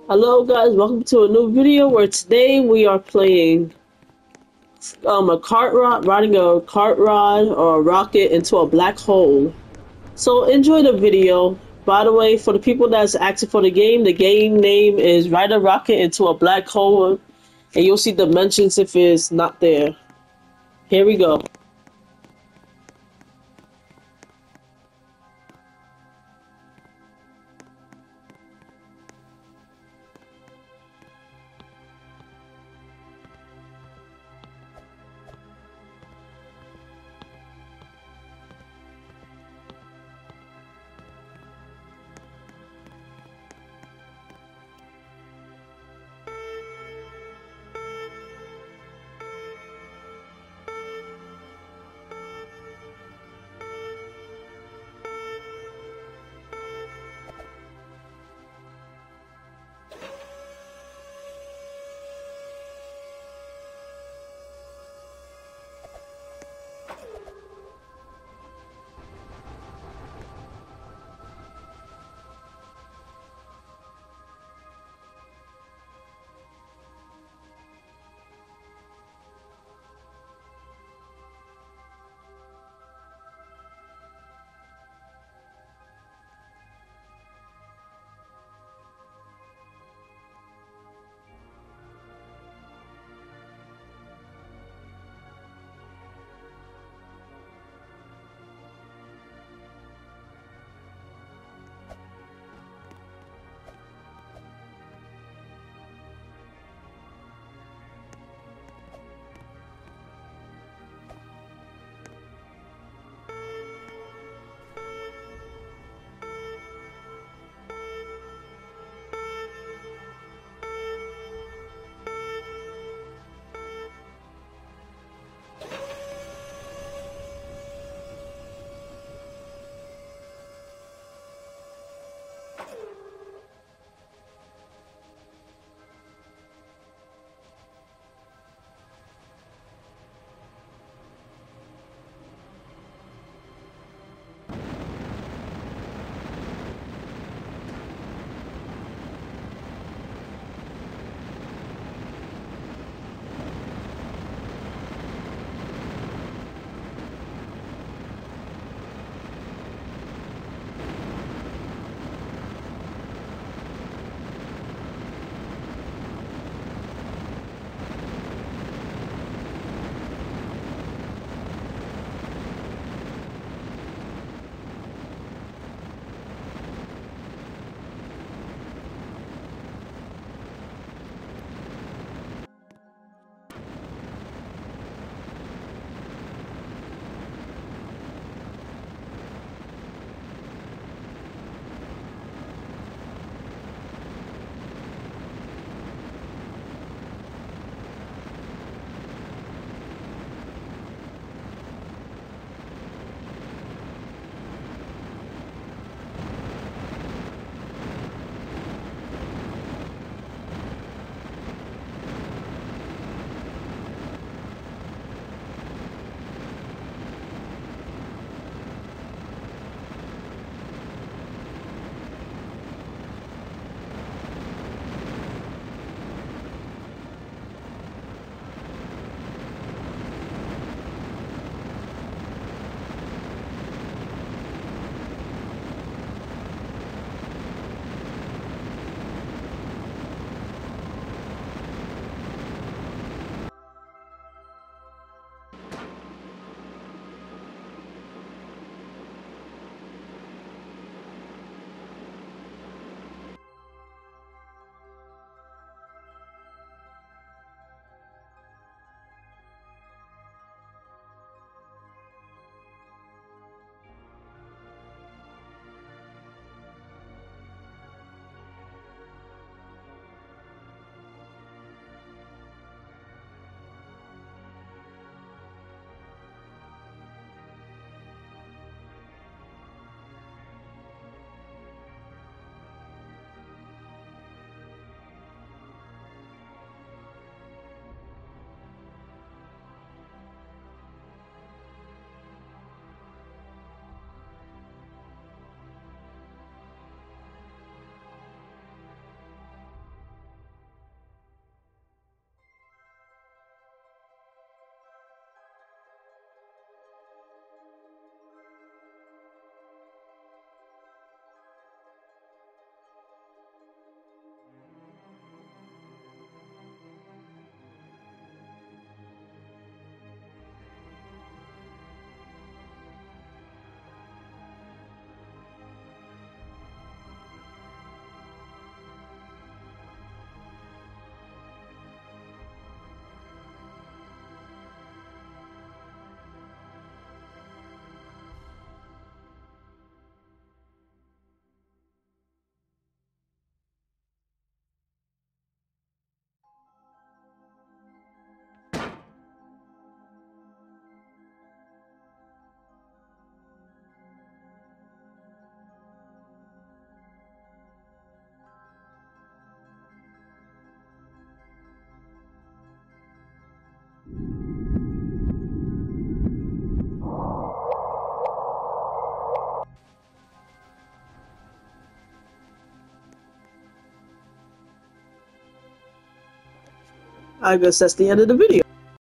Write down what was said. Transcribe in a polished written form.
Hello guys, welcome to a new video where today we are playing a cart rod, riding a cart rod or a rocket into a black hole. So enjoy the video. By the way, for the people that's asking for the game name is Ride a Rocket into a Black Hole, and you'll see dimensions if it's not there. Here we go. I guess that's the end of the video.